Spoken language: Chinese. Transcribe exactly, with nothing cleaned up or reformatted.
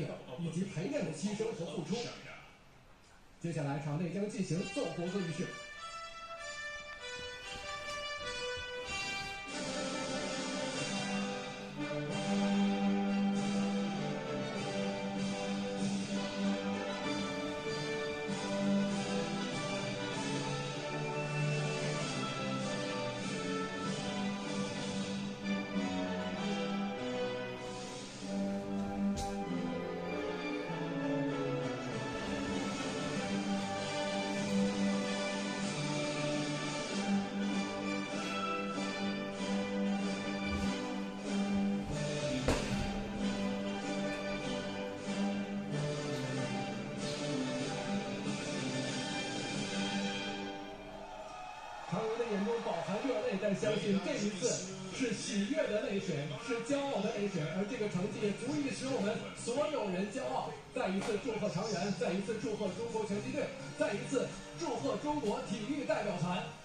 友以及陪练的牺牲和付出。接下来，场内将进行奏国歌仪式。常人的眼中饱含热泪，但相信这一次是喜悦的泪水，是骄傲的泪水，而这个成绩也足以使我们所有人骄傲。再一次祝贺常源，再一次祝贺中国拳击队，再一次祝贺中国体育代表团。